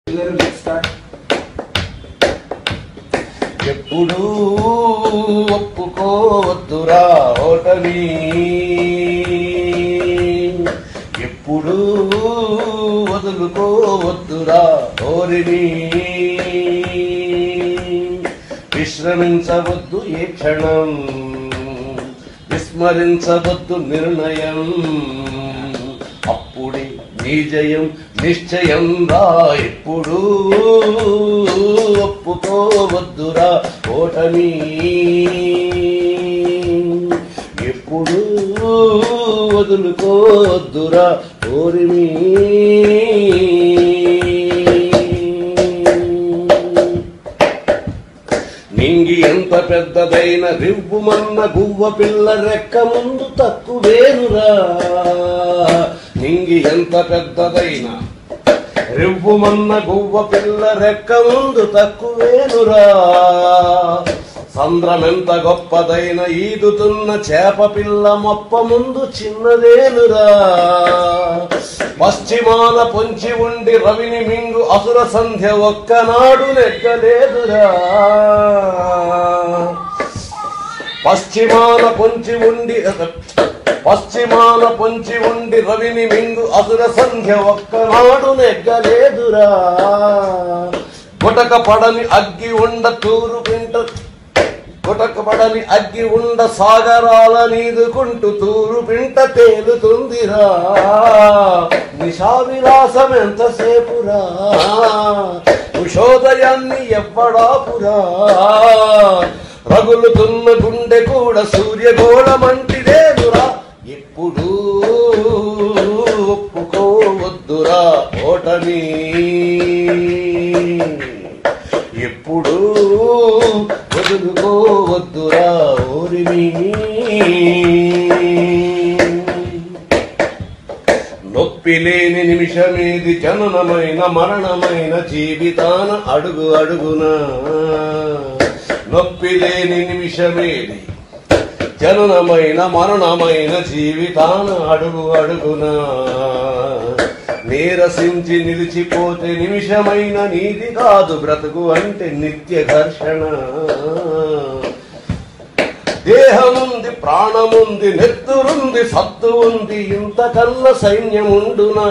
ఎప్పుడు ఒప్పుకోవద్దురా ఓటమి, ఎప్పుడు వదులుకోవద్దురా ఓరిని, విశ్రమించవద్దు ఏ క్షణం, విస్మరించవద్దు నిర్ణయం, అప్పుడే నీ జయం నిశ్చయం రా. ఎప్పుడు ఒప్పుకోవద్దురా ఓటమి, ఎప్పుడు వదులుకోవద్దురా ఓరిమి. నింగి ఎంత పెద్దదైన రివ్వుమన్న గువ్వ పిల్ల రెక్క ముందు తక్కువేనురా. నింగి ఎంత పెద్దదైన రివ్వుమన్న గువ్వ పిల్ల రెక్క ముందు తక్కువేనురా. సంద్రమెంత గొప్పదైన ఈదుతున్న చేప పిల్ల మొప్ప ముందు చిన్నదేనురా. పశ్చిమాన పొంచి ఉండి రవిని మింగు అసుర సంధ్య ఒక్కనాడు నెగ్గలేదురా. పశ్చిమాన పొంచి ఉండి రవిని మింగు అసుర సంధ్య ఒక్కనాడు నెగ్గలేదురా. గుటక పడని అగ్గి ఉండ తూరు పింట, గుటక పడని అగ్గి ఉండ సాగరాల నీదుకుంటూ తూరు పింట తేలుతుందిరా. నిశా విలాసం ఎంతసేపురా, ఉషోదయాన్ని ఎవ్వడాపురా. రగులుతున్న గుండె కూడా సూర్యగోళమంటిదేనురా. ఎప్పుడు ఒప్పుకోవద్దురా ఓటమి, ఎప్పుడు వదులుకోవద్దురా ఓరిమి. నొప్పి లేని నిమిషమేది, జననమైన మరణమైన జీవితాన అడుగు అడుగునా. నొప్పి లేని నిమిషమేది, జననమైన మరణమైన జీవితాన అడుగు అడుగునా. నీరసించి నిలిచిపోతే నిమిషమైన నీది కాదు బ్రతుకు అంటే నిత్య ఘర్షణ. దేహముంది, ప్రాణముంది, నెత్తురుంది, సత్తు ఉంది, ఇంతకన్నా సైన్యముండునా.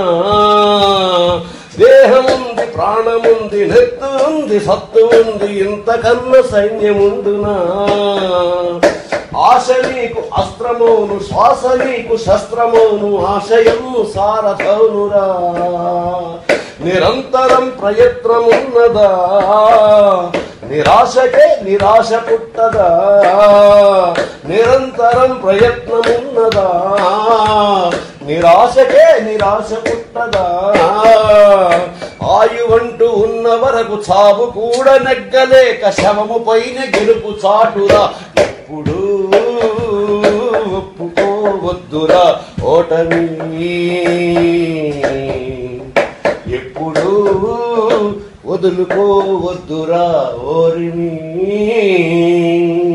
దేహముంది, ప్రాణముంది, నెత్తురుంది, సత్తు ఉంది, ఇంతకన్నా సైన్యముండునా. ఆశ నీకు అస్త్రమోను, శ్వాస నీకు శస్త్రమోను, ఆశయము సారథౌనురా. నిరంతరం ప్రయత్నమున్నదా, నిరాశకే నిరాశ పుట్టదా. నిరంతరం ప్రయత్నమున్నదా, నిరాశకే నిరాశ పుట్టదా. ఆయువంటూ ఉన్న వరకు చావు కూడా నెగ్గలేక శవము పైన గెలుపు చాటురా. ఎప్పుడు ఒప్పుకోవద్దురా ఓటమి, ఎప్పుడు వదులుకోవద్దురా ఓరిమి.